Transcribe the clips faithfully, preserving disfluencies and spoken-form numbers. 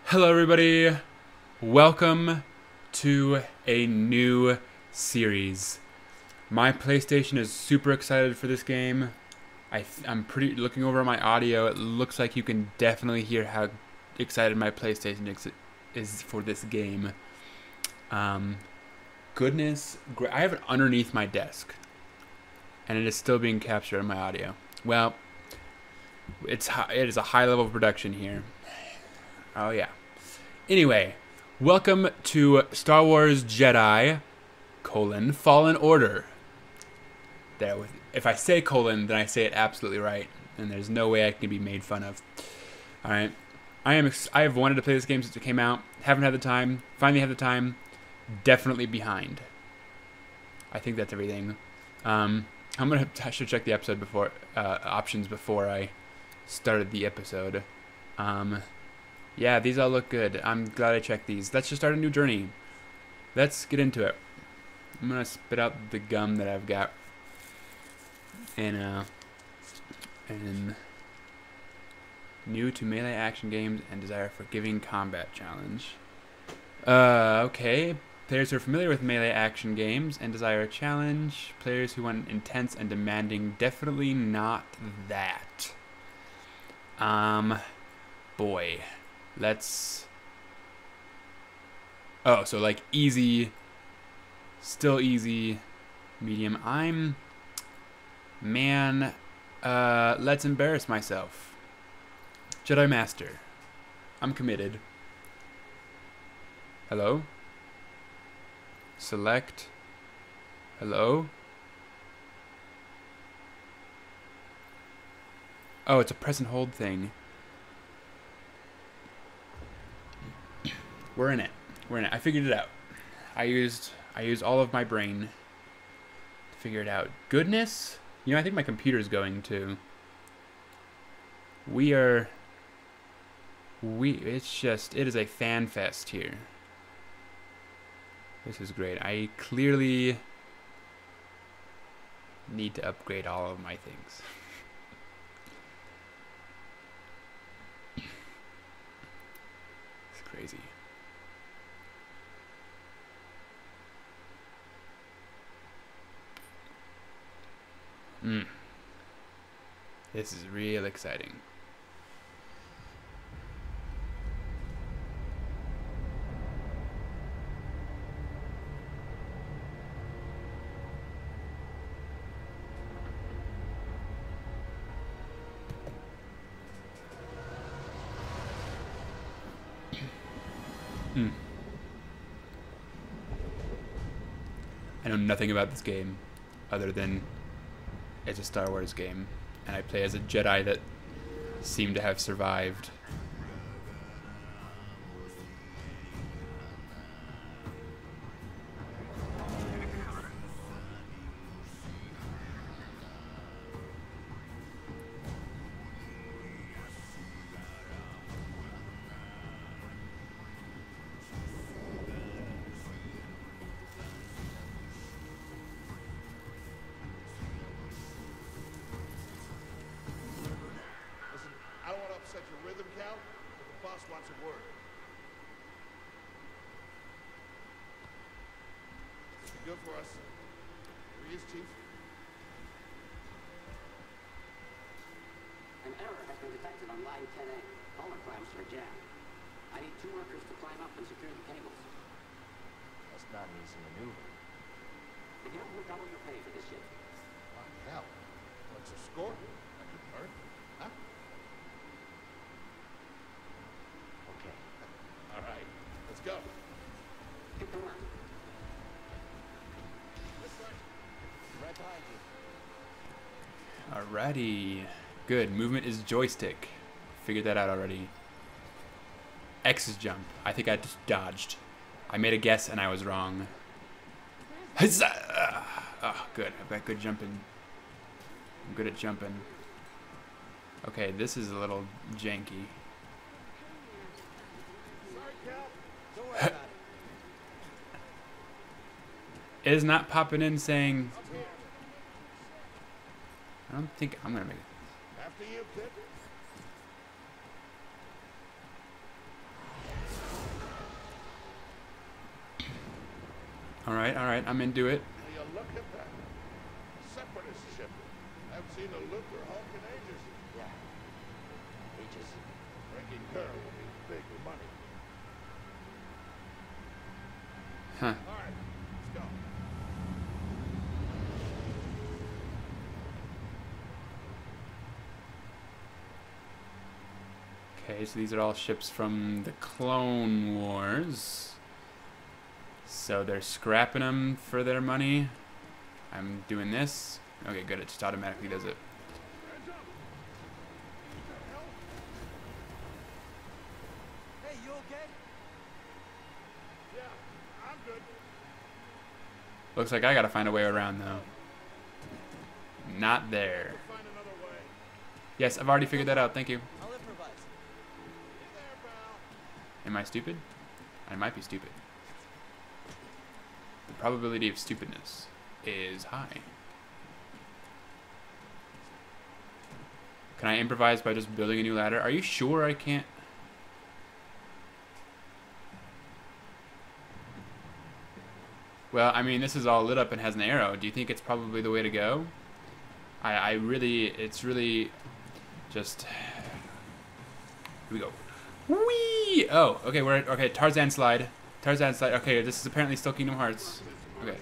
Hello everybody, welcome to a new series. My PlayStation is super excited for this game. I th I'm pretty looking over my audio. It looks like you can definitely hear how excited my PlayStation ex is for this game. Um, goodness, gra I have it underneath my desk, and it is still being captured in my audio. Well, it's high, it is a high level of production here. Oh yeah. Anyway, welcome to Star Wars Jedi, colon, Fallen Order. There, with, if I say colon, then I say it absolutely right, and there's no way I can be made fun of. Alright, I am ex I have wanted to play this game since it came out, haven't had the time, finally had the time, definitely behind. I think that's everything. Um, I'm gonna, I should check the episode before, uh, options before I started the episode. Um... Yeah, these all look good. I'm glad I checked these. Let's just start a new journey. Let's get into it. I'm gonna spit out the gum that I've got. And, uh... And... New to melee action games and desire forgiving combat challenge. Uh, okay. Players who are familiar with melee action games and desire a challenge. Players who want intense and demanding. Definitely not that. Um... Boy. Let's... Oh, so like easy, still easy, medium. I'm... Man, uh, let's embarrass myself. Jedi Master. I'm committed. Hello? Select. Hello? Oh, it's a press and hold thing. We're in it. We're in it. I figured it out. I used I used all of my brain to figure it out. Goodness? You know, I think my computer's going too. We are we it's just it is a fan fest here. This is great. I clearly need to upgrade all of my things. It's crazy. Mm. This is real exciting. mm. I know nothing about this game other than it's a Star Wars game, and I play as a Jedi that seemed to have survived. Set your rhythm, Cal. The boss wants a word. Looking good for us. Here he is, Chief. An error has been detected on line ten A. All our clamps are jammed. I need two workers to climb up and secure the cables. That's not an easy maneuver. The guild will double your pay for this shift. What the hell? What's your score? I could earn. Huh? Okay. All right. Let's go. Get to work. This way. Right behind you. Alrighty. Good. Movement is joystick. Figured that out already. X is jump. I think I just dodged. I made a guess and I was wrong. Huzzah! Oh, good. I've got good jumping. I'm good at jumping. Okay, this is a little janky. Sorry, Cal. Don't worry about it. It is not popping in saying... Up here. I don't think I'm gonna make it. After you, Pip. All right, all right, I'm into it. Will you look at that? Separatist ship. Haven't seen a Luther Hulk in ages. Yeah. Ages. Drinking girl will be big money. Huh. All right, let's go. Okay, so these are all ships from the Clone Wars. So they're scrapping them for their money. I'm doing this. Okay, good. It just automatically does it. Hey, you okay? Yeah, I'm good. Looks like I gotta find a way around, though. Not there. We'll find another way. Yes, I've already figured that out. Thank you. I'll improvise. Be there, pal. Am I stupid? I might be stupid. The probability of stupidness is high. Can I improvise by just building a new ladder? Are you sure I can't? Well, I mean, this is all lit up and has an arrow. Do you think it's probably the way to go? I, I really, it's really just... Here we go. Whee! Oh, okay, we're at, okay, Tarzan slide. Tarzan slide. Okay, this is apparently still Kingdom Hearts. Okay.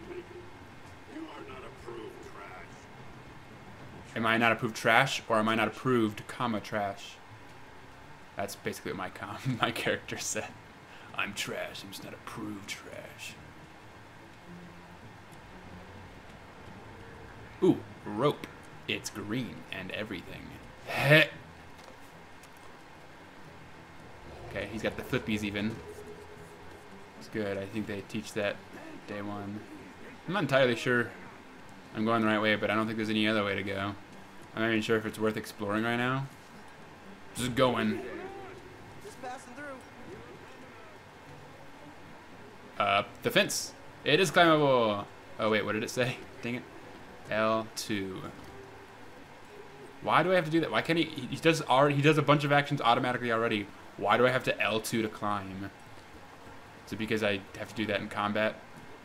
Am I not approved trash, or am I not approved, comma, trash? That's basically what my com my character said. I'm trash. I'm just not approved trash. Ooh, rope. It's green and everything. Heh. Okay, he's got the flippies even. It's good. I think they teach that day one. I'm not entirely sure I'm going the right way, but I don't think there's any other way to go. I'm not even sure if it's worth exploring right now. Just going. Just passing through. Up the fence. It is climbable. Oh wait, what did it say? Dang it. L two. Why do I have to do that? Why can't he? He does already. He does a bunch of actions automatically already. Why do I have to L two to climb? Is it because I have to do that in combat?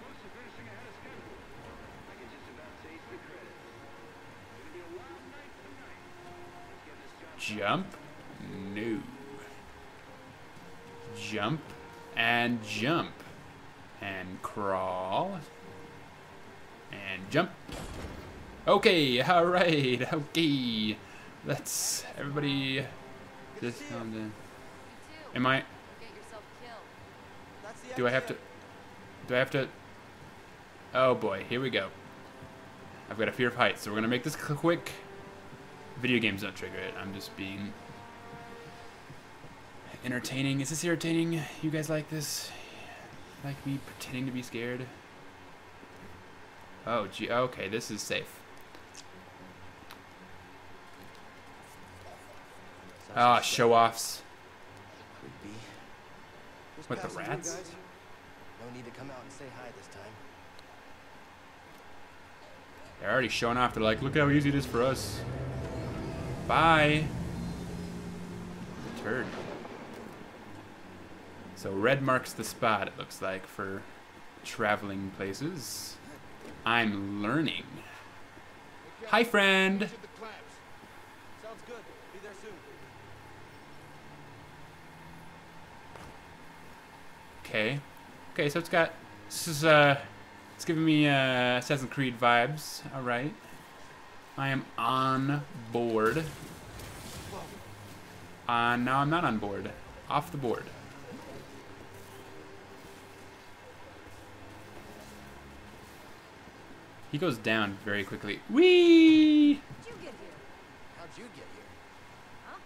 Jump? No. Jump and jump. And crawl. And jump. Okay, alright, okay. Let's everybody just calm down. Am I Get yourself killed. That's the do I have to idea. do I have to oh boy, here we go. I've got a fear of heights, so we're gonna make this quick. Video games don't trigger it. I'm just being entertaining. Is this entertaining? You guys like this? Like me pretending to be scared? Oh, gee. Okay, this is safe. Ah, show-offs. Could be. Just What, the passing through, rats? guys. No need to come out and say hi this time. They're already showing off. They're like, look how easy it is for us. Bye. Turd. So red marks the spot, it looks like, for traveling places. I'm learning. Hi, friend. Get the clamps. Sounds good. Be there soon. Okay. Okay, so it's got... This is, uh... It's giving me, uh, Assassin's Creed vibes. Alright. I am on board. Uh, no, I'm not on board. Off the board. He goes down very quickly. Whee! How'd you get here? How'd you get here? Huh?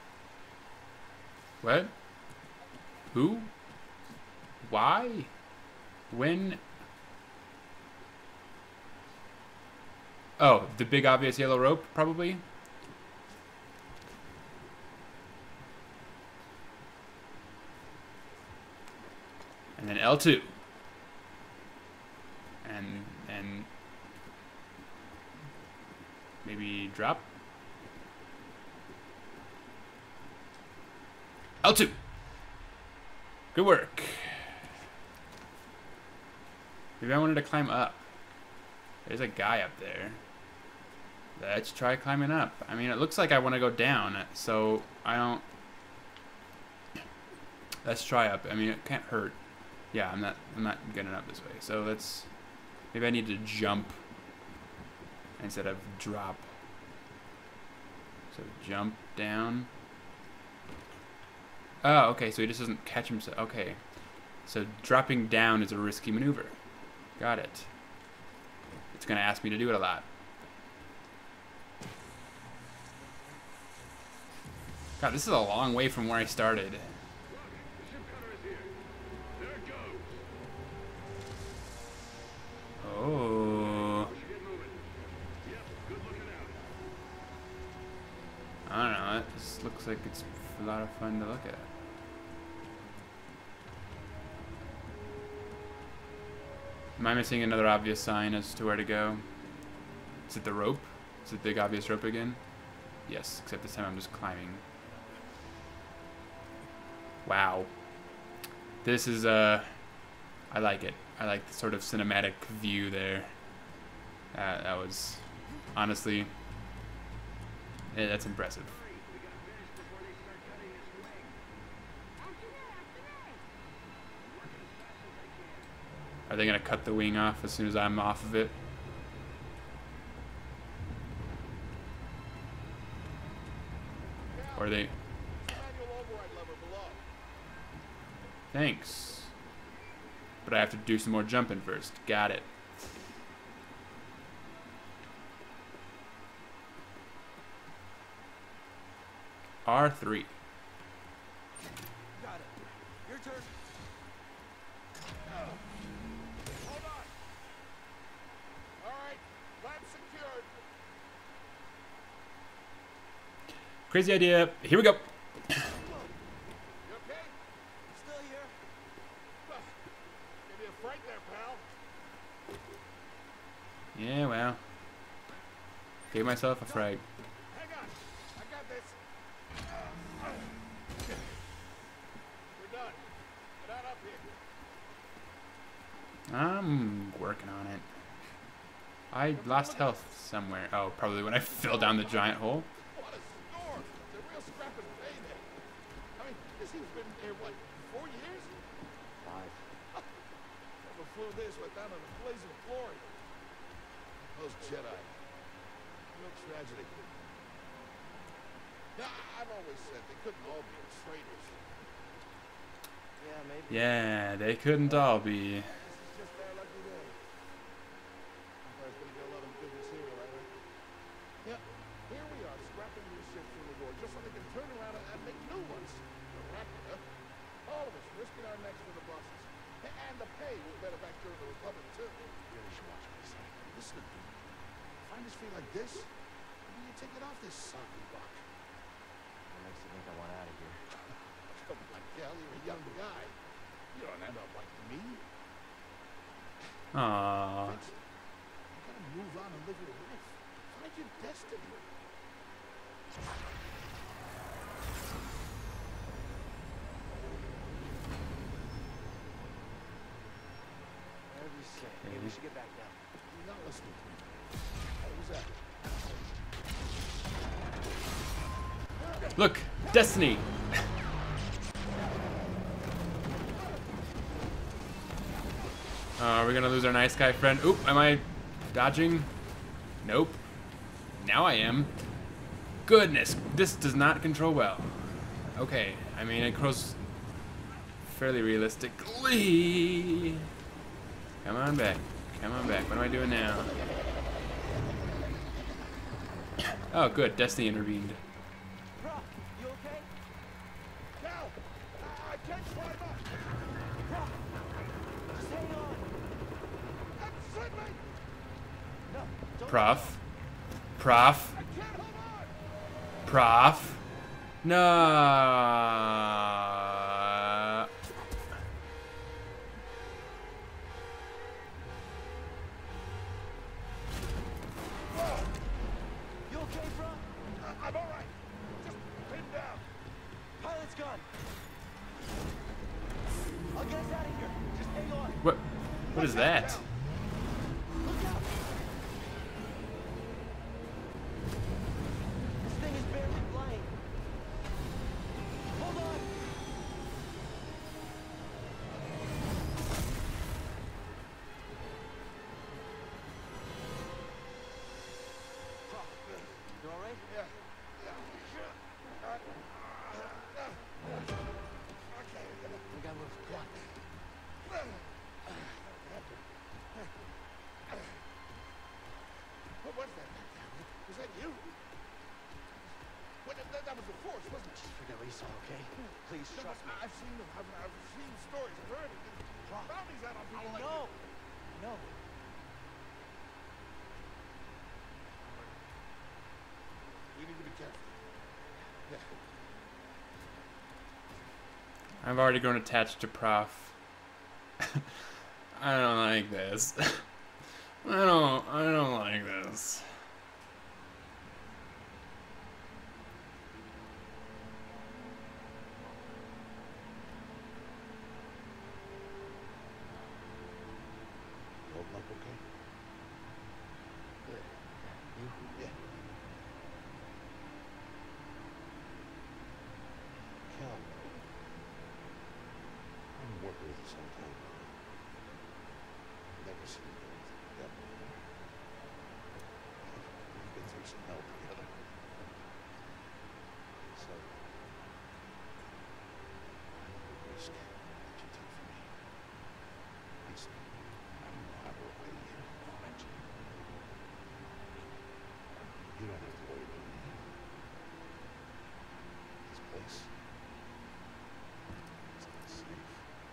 What? Who? Why? When? Oh, the big obvious yellow rope, probably? And then L two. And, and... maybe drop? L two! Good work. Maybe I wanted to climb up. There's a guy up there. Let's try climbing up. I mean, it looks like I want to go down, so I don't... Let's try up. I mean, it can't hurt. Yeah, I'm not I'm not getting up this way. So let's... Maybe I need to jump instead of drop. So jump down. Oh, okay, so he just doesn't catch himself. Okay. So dropping down is a risky maneuver. Got it. It's going to ask me to do it a lot. God, this is a long way from where I started. Oh. I don't know, it just looks like it's a lot of fun to look at. Am I missing another obvious sign as to where to go? Is it the rope? Is it the big obvious rope again? Yes, except this time I'm just climbing. Wow. This is, uh, I like it. I like the sort of cinematic view there. Uh, that was, honestly, yeah, that's impressive. Are they going to cut the wing off as soon as I'm off of it? Or are they... Thanks. But I have to do some more jumping first. Got it. R three. Got it. Your turn. Hold on. All right, clamp secured. Crazy idea. Here we go. You okay? Still here. Give you a fright there, pal. Yeah, well. Gave myself a fright. Hang on. I got this. We're done. Get on up here. I'm working on it. I lost health somewhere. Oh, probably when I fell down the giant hole. What a score! It's a real scrapping payday. I mean, this thing's been here, what, four years? Five. Never flew this right down on a blazing glory. Those Jedi. Real tragedy. Now, I've always said they couldn't all be traitors. Yeah, maybe. Yeah, they couldn't all be. This is just their lucky day. There's gonna be a lot of goodness here, right? Yeah, here we are, scrapping these ships from the war, just so they can turn around and, and make new ones. The replica. All of us risking our necks for the bosses. A- And the pay was better back during the Republic, too. You really should watch what I say. Listen to me. Find this feel like this, maybe you take it off this soggy rock. What makes you think I want out of here? Come on, Cal, you're a young guy. You don't end up like me. Aww. Vince, you gotta move on and live your life. Find your destiny. Whatever you say. Maybe we should get back down. You're not listening to me. What was that? Look, destiny. Uh, are we gonna lose our nice guy friend? Oop, am I dodging? Nope. Now I am. Goodness, this does not control well. Okay, I mean, it controls fairly realistically. Come on back. Come on back. What am I doing now? Oh, good. Destiny intervened. Bro, you okay? Cal! I, I can't climb up! Bro, just hang on. I'm slipping! No, don't. Prof. Prof. I can't hold on! Prof. No. You okay, bro? I, I'm all right. Just pin down. Pilot's gone. I'll get us out of here. Just hang on. What? What is that? much, wasn't it? Just forget Lisa, okay? Please No, trust me. but I've seen them. I've, I've seen stories. I've heard it. Rob, Bounties out on I people like know. you. No. We need to be careful. Yeah. I've already grown attached to Prof. I don't like this. I don't. I don't like this. Holding up okay? Good. You? Yeah. Cal, I've been working with you some time. Never seen you do anything like that before. We've been through some hell together. So, the risk that you took for me, it's, I don't know how to repay you. Don't mention it. You don't have to worry about me. This place is not safe.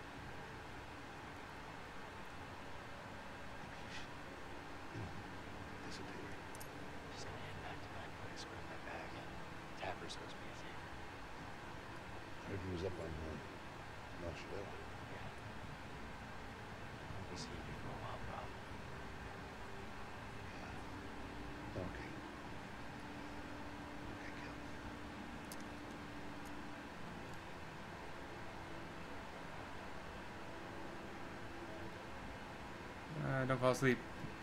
Maybe you should, you know, disappear. Just gonna head back to my place, grab my bag. Tapper's owes me a favor. I heard he was up on uh, Marsh Hill. Yeah. I'll be seeing you for a while, bro. Yeah. Okay. Okay, Cal. Uh, don't fall asleep.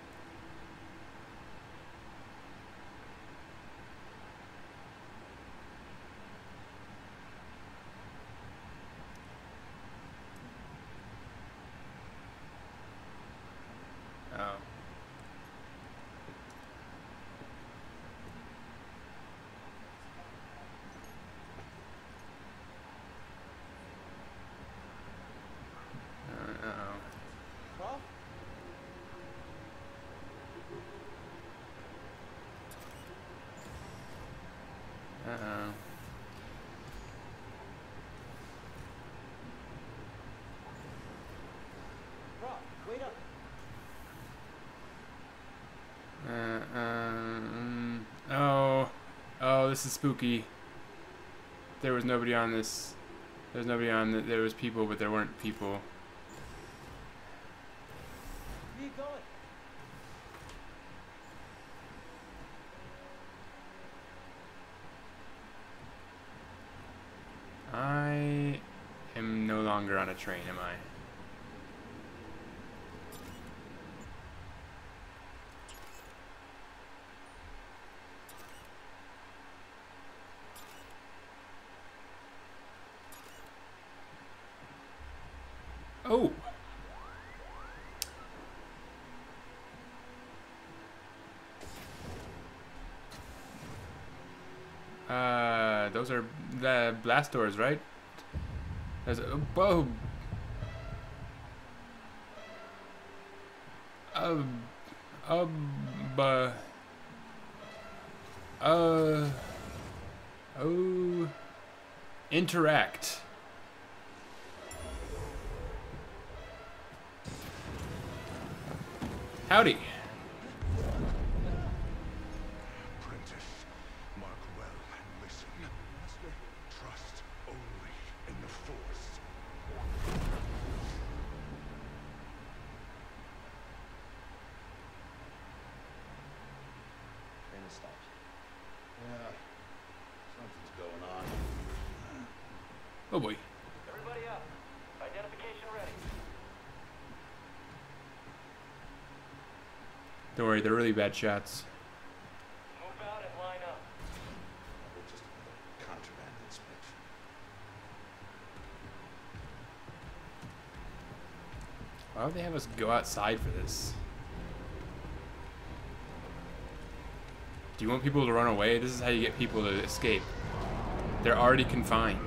Oh. Uh, uh-oh. Prof? Uh-oh. Prof, wait up. Uh, um, oh. Oh, this is spooky. There was nobody on this. There was nobody on the, there was people, but there weren't people. Where you going? I am no longer on a train, am I? Oh! Uh, those are the blast doors, right? There's a, whoa! Um, um, uh, uh, oh, interact. Howdy. Apprentice, mark well and listen. Master, trust only in the Force. Train has stopped. Yeah, something's going on. Oh boy. Everybody up. Identification ready. Don't worry, they're really bad shots. Move out and line up. We're just another contraband inspection. Why would they have us go outside for this? Do you want people to run away? This is how you get people to escape. They're already confined.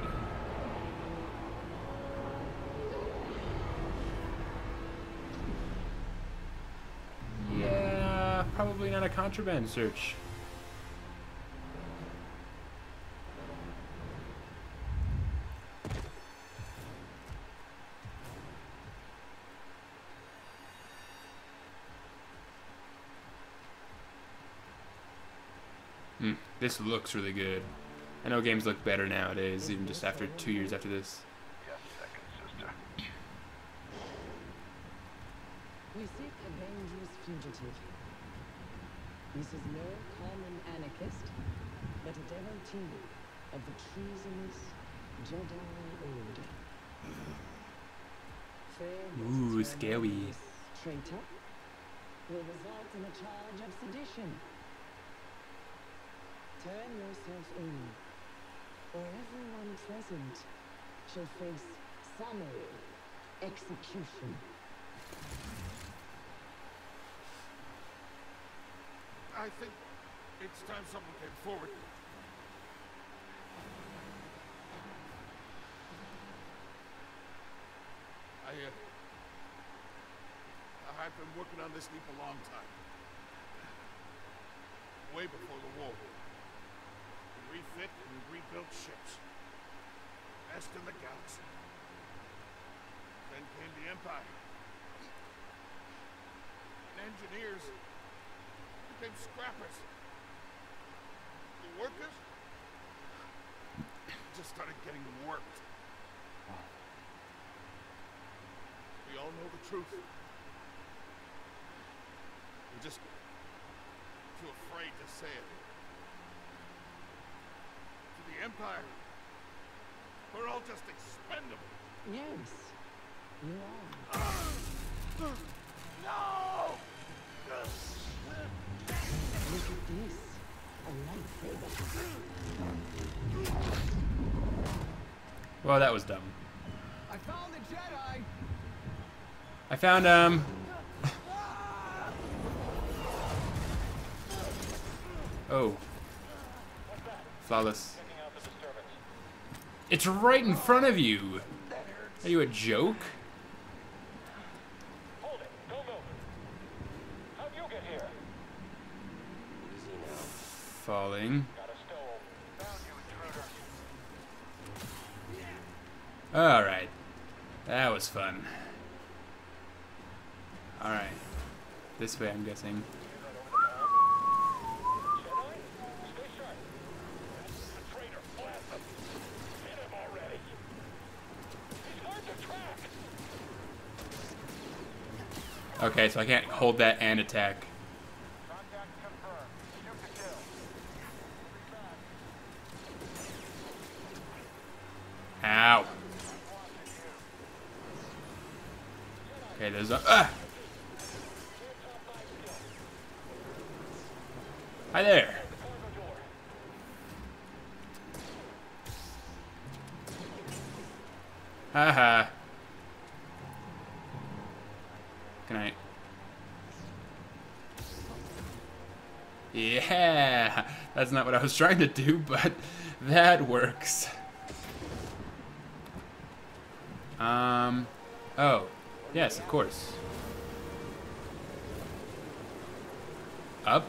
Yeah, probably not a contraband search. Mm, this looks really good. I know games look better nowadays, even just after two years after this. Just a second, sister. We seek a dangerous fugitive. This is no common anarchist, but a devotee of the treasonous Jedi order. Fair Ooh, justice scary. for this traitor will result in a charge of sedition. Turn yourself in, or everyone present shall face summary execution. I think it's time someone came forward. I, uh... I've been working on this leap a long time. Way before the war. We refit and rebuilt ships. Best in the galaxy. Then came the Empire. And engineers became scrappers. The workers just started getting worked. We all know the truth. We're just too afraid to say it. To the Empire, we're all just expendable. Yes, you are. No! Look at this. A lightsaber. Well, that was dumb. I found the Jedi! I found um. Oh. Flawless. It's right in front of you. Are you a joke? Hold it. Don't move. How'd you get here? Easy now. Falling. Got a stove. Found you, intruder. Alright. That was fun. Alright. This way, I'm guessing. Jedi? Stay sharp. That's the traitor. Blast him. Hit him already. He's hard to track. Okay, so I can't hold that and attack. Contact confirmed. Shoot to kill. Ow. Okay, there's a. Ah! Hi there. Haha. Can I? Yeah, that's not what I was trying to do, but that works. Um, oh, yes, of course. Up.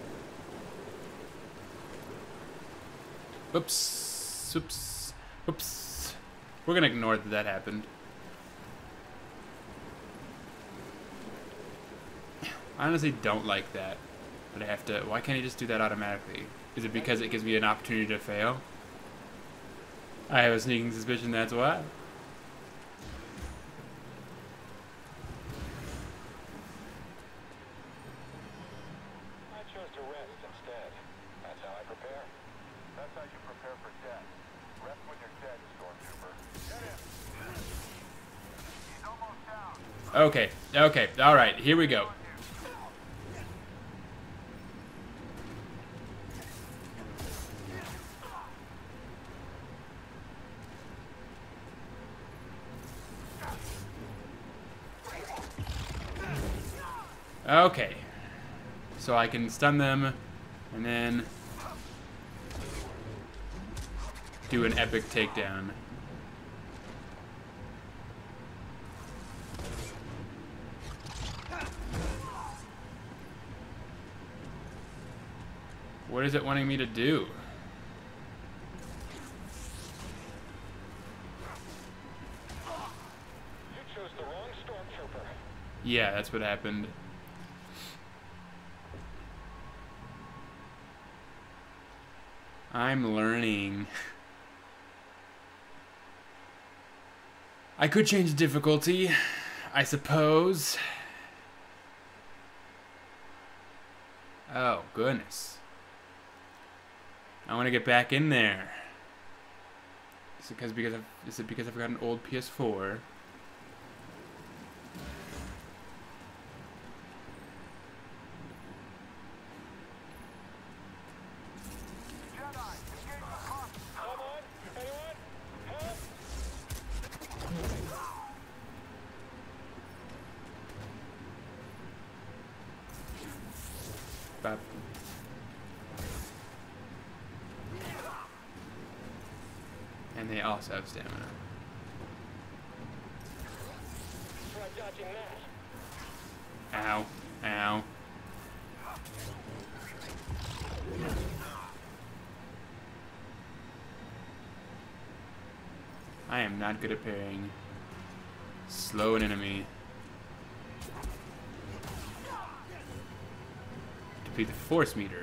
Oops, oops, oops. We're gonna ignore that that happened. I honestly don't like that. But I have to, why can't he just do that automatically? Is it because it gives me an opportunity to fail? I have a sneaking suspicion that's why. I chose to rest instead. That's how I prepare. That's how you prepare for death. Rest when you're dead, Stormtrooper. Get him! He's almost down. Okay, okay, alright, here we go. Okay. So I can stun them and then do an epic takedown. What is it wanting me to do? You chose the wrong Stormtrooper. Yeah, that's what happened. I'm learning. I could change the difficulty, I suppose. Oh, goodness. I want to get back in there. Is it because because I've, is it because I've got an old P S four? Jedi, engage the pump. Come on, anyone? Help! Bop. And they also have stamina. Try dodging that. Ow. Ow. I am not good at parrying. Slow an enemy. Deplete the force meter.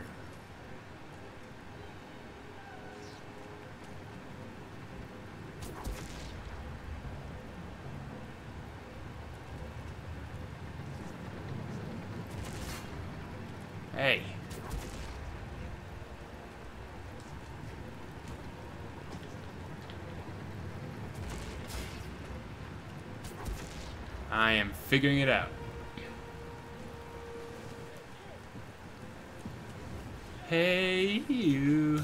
Hey. I am figuring it out. Hey, you.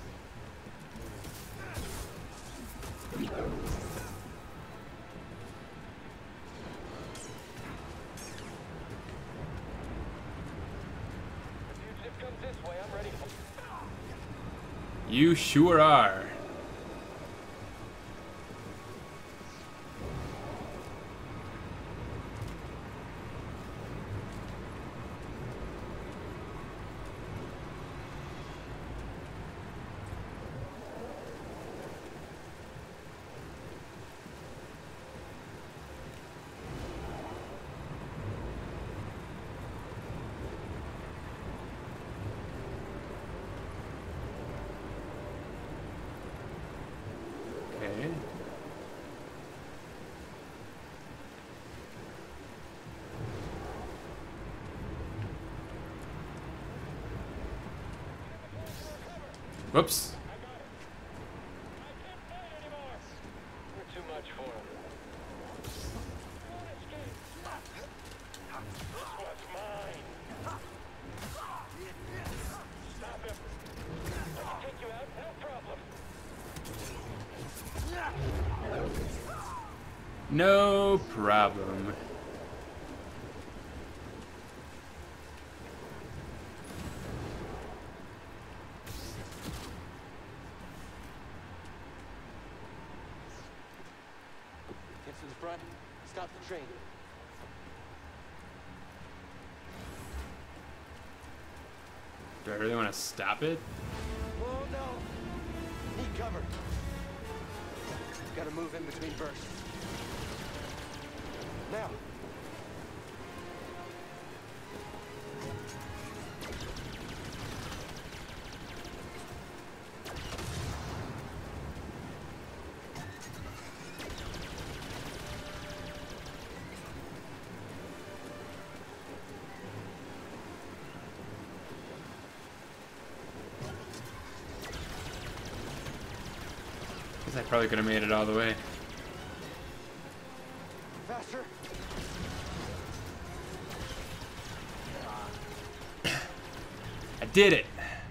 Fugitive comes this way, I'm ready for. You sure are. Okay. Whoops. I got it. I can't fight anymore. You're too much for him. Won't escape. This one's mine. Stop him. I can take you out, no problem. No problem. Get to the front. Stop the train. Do I really want to stop it? Oh no! Need cover. Gotta move in between bursts. Now. I probably could have made it all the way. Faster. I did it!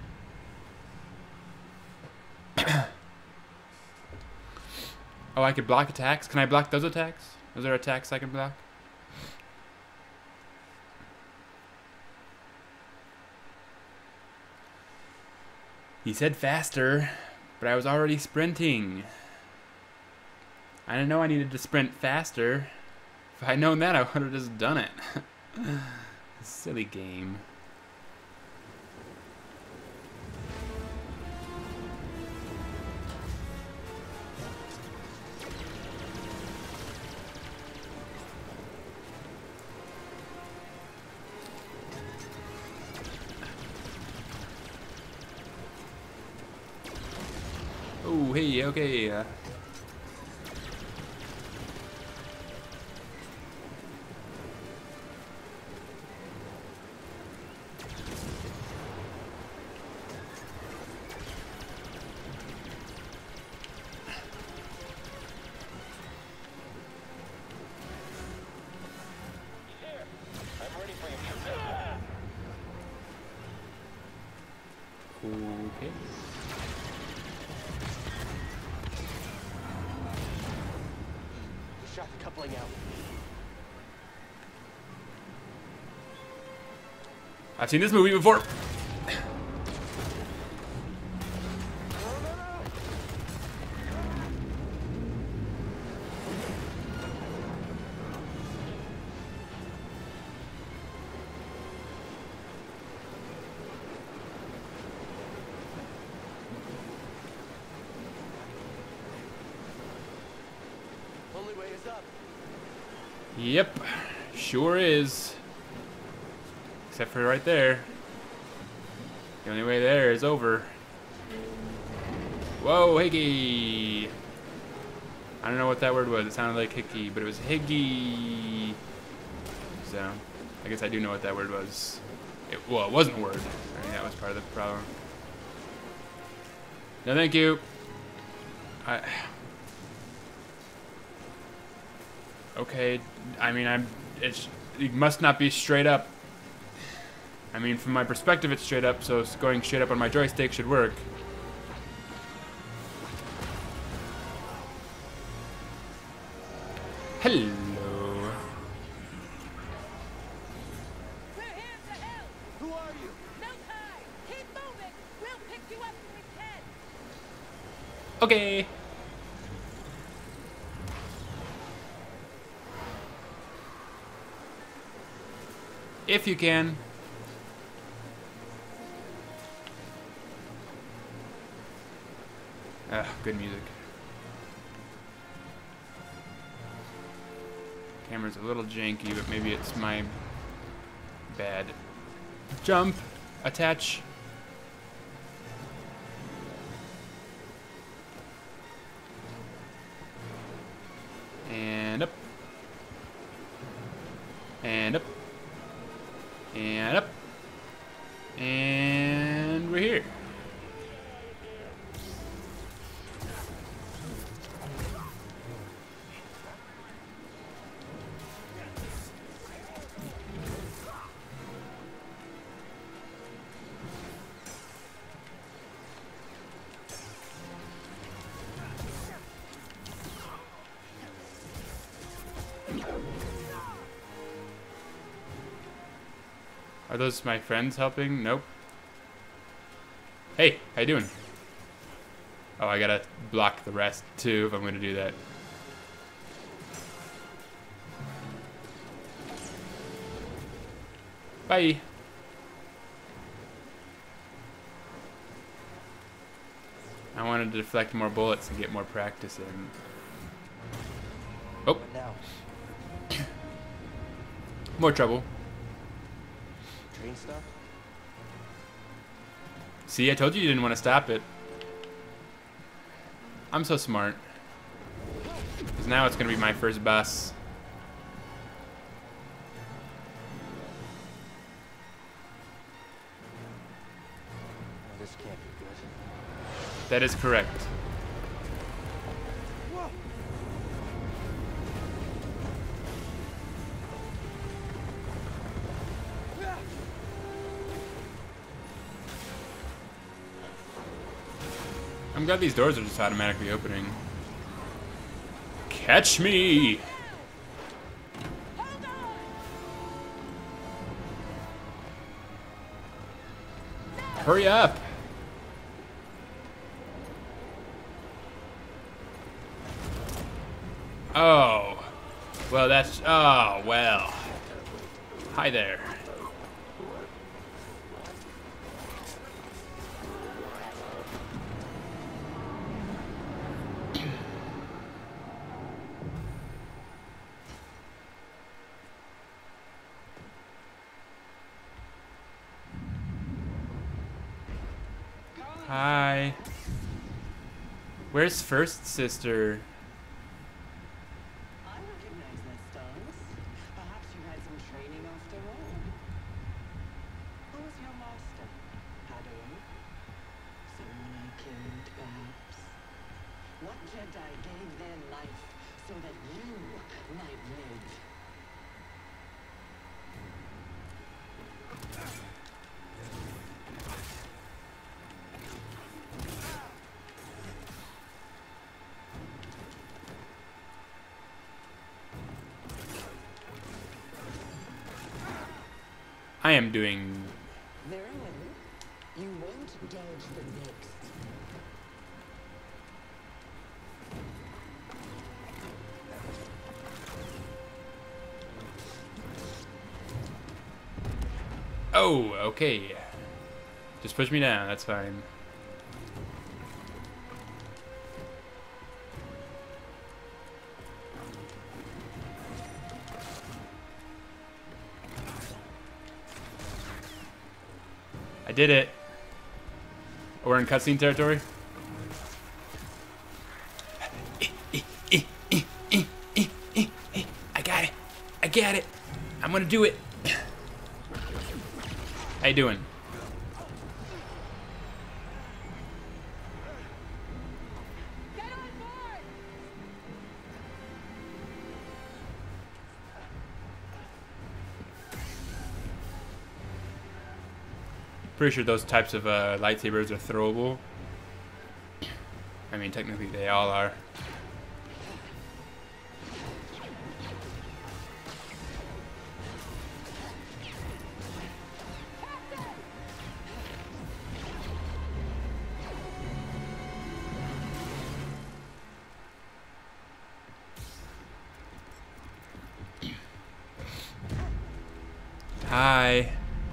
Oh, I could block attacks? Can I block those attacks? Are there attacks I can block? He said faster, but I was already sprinting. I didn't know I needed to sprint faster. If I'd known that, I would have just done it. Silly game. hey, okay. Uh, Here. I'm ready for you, trooper. okay. We shot the coupling out. I've seen this movie before. Only way is up. Yep, sure is. Except for right there. The only way there is over. Whoa, Higgy! I don't know what that word was. It sounded like hickey, but it was Higgy. So, I guess I do know what that word was. It, well, it wasn't a word. I mean, that was part of the problem. No, thank you. I... Okay, I mean, I'm. It's. It must not be straight up. I mean, from my perspective, it's straight up, so going straight up on my joystick should work. Hello. We're here to help. Who are you? No time. Keep moving. We'll pick you up when we can. Okay. If you can. Ah, good music. Camera's a little janky, but maybe it's my bad. Jump, attach. And up. And up. And up. And we're here. Are those my friends helping? Nope. Hey, how you doing? Oh, I gotta block the rest too if I'm gonna do that. Bye. I wanted to deflect more bullets and get more practice in. Oh, What now? more trouble. Train stuff? See, I told you you didn't want to stop it. I'm so smart. Because now it's going to be my first boss. Oh, this can't be good. That is correct. Whoa! I'm glad these doors are just automatically opening. Catch me! Hold on. Hurry up! Oh. Well, that's... Oh, well. Hi there. Hi. Where's First Sister? I recognize that stance. Perhaps you had some training after all. Who was your master? Padawan? Someone I killed, perhaps? What Jedi gave their life so that you might live? I am doing. Very well. You won't dodge the next. Oh, okay. Just push me down. That's fine. I did it. We're in cutscene territory. I got it. I got it. I'm gonna do it. How you doing? Get on board! Pretty sure those types of uh, lightsabers are throwable. I mean, technically they all are. Hi.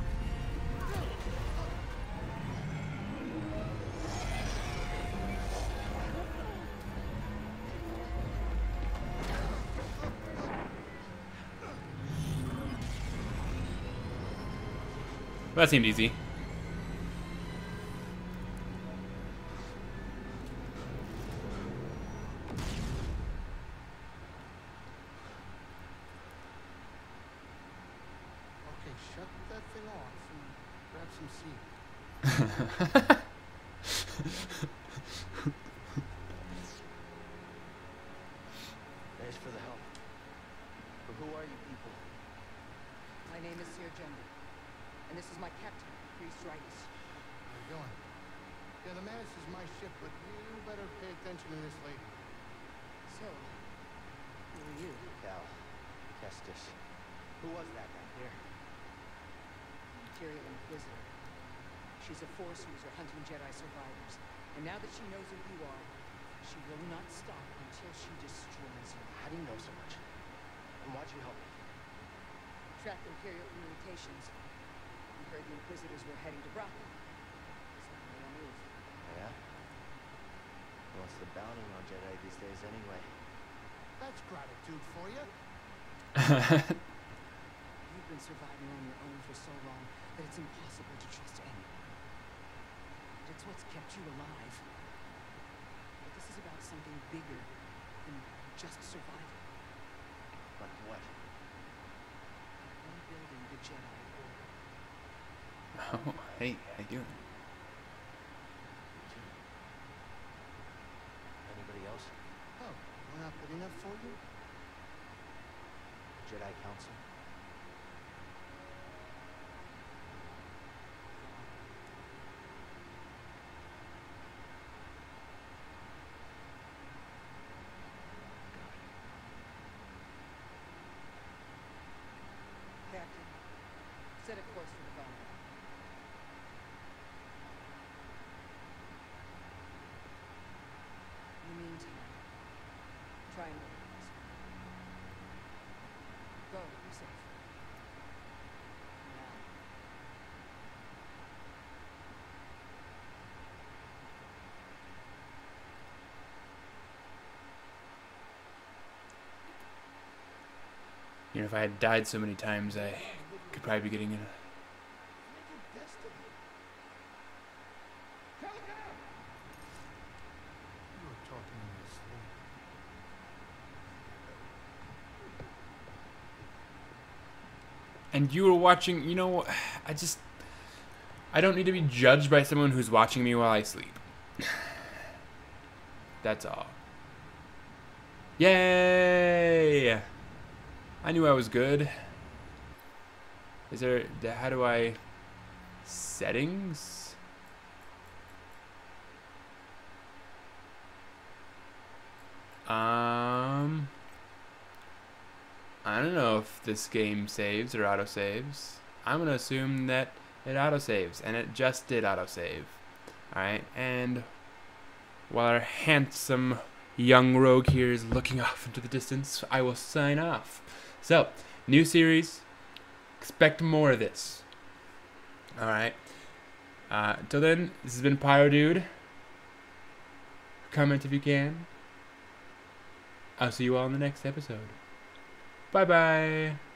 That seemed easy. Okay, shut that thing off and grab some seed. Thanks for the help. But who are you people? My name is Sir Jumbo, and this is my captain, Priest Ridus. How you doing? Yeah, the Mantis is my ship, but you better pay attention to this lady. So, who are you? Cal. Kestis. Who was that down here? Imperial Inquisitor. She's a Force user hunting Jedi survivors. And now that she knows who you are, she will not stop until she destroys you. How do you know so much? And why'd you help me? Tracked Imperial communications. We heard the Inquisitors were heading to Bracca. So I made a move. Yeah? What's the bounty on Jedi these days anyway? That's gratitude for you. You've been surviving on your own for so long that it's impossible to trust anyone. And it's what's kept you alive. But this is about something bigger than just survival. Like what? Rebuilding the Jedi Order. Oh, hey, how you doing? Anybody else? Oh, we're not good enough for you? Jedi Council? Captain, set a course for the bounty. In the meantime, try and relax. Go, be safe. Now. You know, if I had died so many times, I could probably be getting in a... Make it destiny. Calico! You were and you were watching, you know, I just, I don't need to be judged by someone who's watching me while I sleep. That's all. Yay! I knew I was good. Is there, how do I, settings? Um, I don't know if this game saves or autosaves. I'm gonna assume that it autosaves, and it just did autosave. Alright, and while our handsome young rogue here is looking off into the distance, I will sign off. So, new series, expect more of this. Alright, uh, until then, this has been Pyro Dude. Comment if you can. I'll see you all in the next episode. Bye bye.